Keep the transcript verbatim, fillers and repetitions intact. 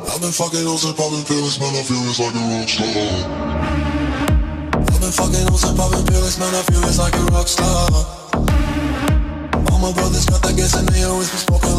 I've been fucking hoes and popping pills, man, I feel it's like a rock star. I've been fucking hoes and popping pills, man, I feel it's like a rock star. All my brothers got that gas and they always been smoking